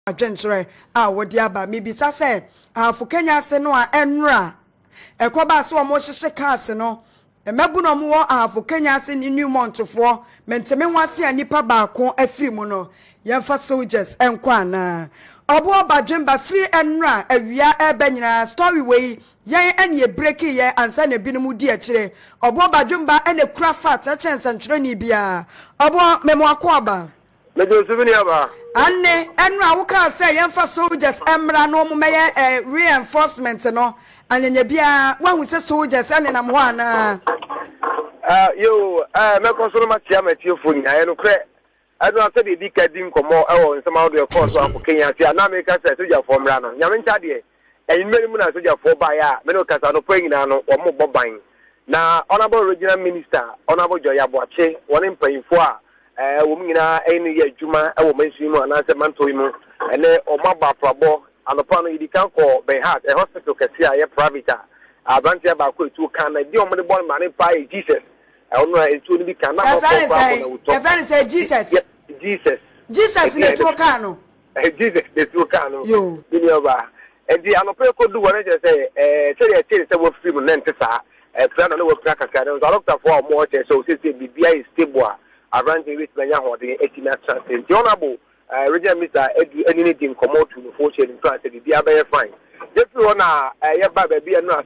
adwenkyerɛ a wodi aba mebisa sɛ Ahafo Kenyasi no a enra ekoba so mo hyehye cars no mebu no mo Ahafo Kenyasi ni Newmont fo menteme hwase anipa baako afiri mu no yemfa soldiers enko ana obo badwemba free enra awia ebanyina story wey yen ene break ye ansa na binom di akire obo badwemba ene kura fat a chense ntwere ni bia obo memo akoba mejo subini aba anne enra wo ka say yemfa soldiers emra no mo meye reinforcement no anyanya bia wahu se soldiers ene na mo ana yo me konsolo ma tia ma tie fo nya no kre ado ase de dika din komo ewo nsema audio course Ahafo Kenyasi na me ka say soja fo mra no nyame nta de eyin meri mu na soja fo ba ya me no kasa no panyina no wo mo boban na honorable regional minister honorable Joya Boache woni mpanyfo a wo mnyina eni ye adwuma ewo mansu mu ana se manto mu ene o maba prabo anopa no yidika ko Benhat a hospital kesi a ye private abantia ba ko etu kan na di o mo de bon mane pa Jesus ono etu ni bi kan na mo ko very say Jesus Jesus ni to kan no Jesus de to kan no yo ni oba edi anopa ko du wona je say say wo film na ntesa plan na wo kra kaka no doctor for mo che so say bibia is stable around the with manya hode etina transcend the honorable regional minister edu enini din comot to no for sharing plan say bibia be fine if you wanna ye ba bibia no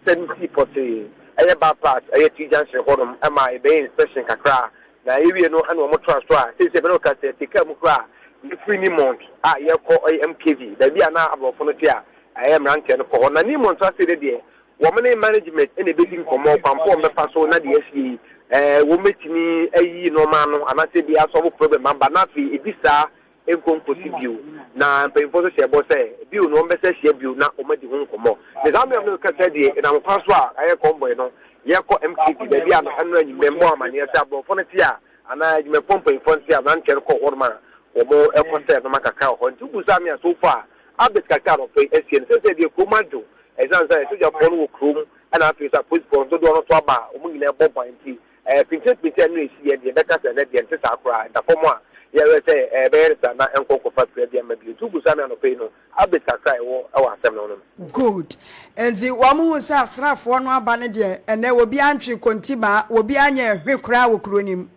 70% eye ba part eye tijanse hodom ama e be inspection kakra na ewie no ana mo transfer say be no ka say tika mu kra the free Newmont ye ko MKV da bia na abrofo no tia eye mranke no ko na Newmont say de wo mane management ene be din comot kwampo me paso na de asi wo metimi ayi no ma no anase bia solve problem amba na fi ebisa enkonkosi bio na mpemfo so shebo say bio no mbese hye bio na omadi ho nkomo the zambe no ka say de na mpa so a aye komboy no ye ko MKT da bia no anu anyi membo amane say abofo no tia ana ajime pompo info tia na nche ko horma omo ekose no makaka ho ntubu samia so far abet kaka no fe esien say de komando ezanza so ja polo wo krom ana afi sa police for do no to aba omo nyina bobo anti pintet no esi ye de beka say de ntesa akora da fomo a ye say beersa na enkoko factory de amabi tubu samia no pe no abet kaka wo asem no no good enti wo mo say asrafo no aba ne de ene obi antwe kontiba obi anya hwekura wo kronim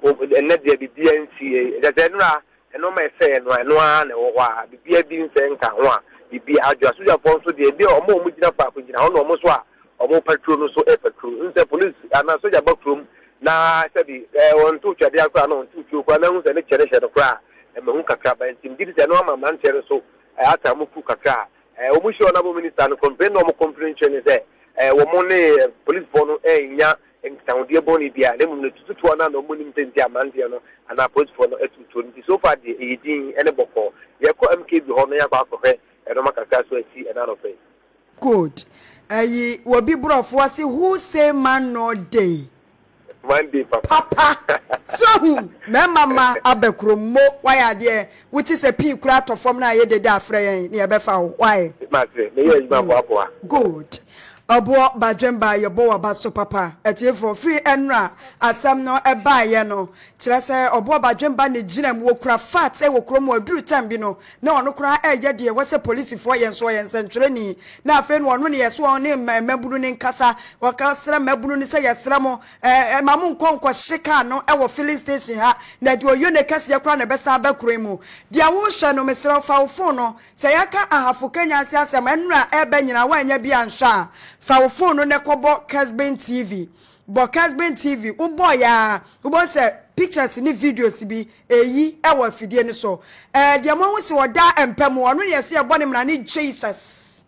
ene de bibia ntie de nura eno ma say no a na wo a bibia bi nse nka ho a bibia adwa so ja fon so de omo gina pa ko gina ho no omo so a omo patrol no so patrol nse police ana soja backroom na sabi on tu twade akwa na on tu tu kwa na hu se ne chere chere kwa me hu kakra ba ntim didi se no ma man chere so ata mu ku kakra omo shi ona bo minister no complain no mo complain chene se wo mo ne police bono nya ntaudie boni bia ne mu ne tutu ona no mo nim tenti amande no ana police bono etutu nti so far de edin ene boko ye ko MKB ho no ya kwa akọhwe no makaka so ati ena no fe good ayi wobi brofo ase who say man no day one day papa so me mama abekromo why there which is a pin kura to form na ye de afre yen na ye be fa why ma say me ye jima boa good obo badwemba yobo wa baso papa etie for free enra asam no eba ye no kire se obo badwemba ne ginam wo kura fat e wo krom aduru tam bi no na ono kura eje de wo se police for yen so yen sentwere ni na afa no ono ne yeso on ne mabunu ne nkasa waka sra mabunu ne se yesra mo mamu nkonko shika no e wo filling station ha na de oyo ne kase ye kura na besa abakuro mu de wo hwe no mesra fa wo phone no se yaka Ahafo Kenyasi asam enra eba nyina wa anya bi ansha fa phone ne kobo Kessben TV bo Kessben TV ubo ya ubo se pictures ni videos bi eyi e wa fidie ni so de mo hu se woda empem ono ne se ebo ne mra ni Jesus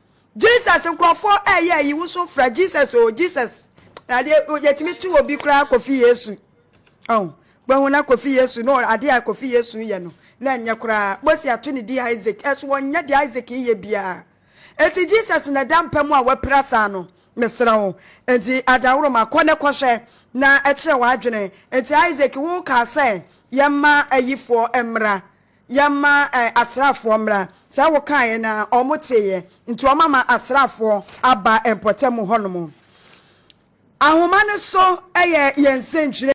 nkrofo yi wo so fra Jesus o Jesus na de yetimi tu obi kra kofi Yesu gbahu na kofi Yesu no ade a kofi Yesu ye no na nya kra bosi ato ni di Isaac eso wonya di Isaac ye bia eti Jesus na dampam a waprasa no mesrawo enti adawro makone kohwe na ekire wadwene enti Isaac wo ka say yema ayifo emra yema asrafo emra sa wo kan na omoteye enti omama asrafo aba empotem honomo ahoma ne so eye yensenjire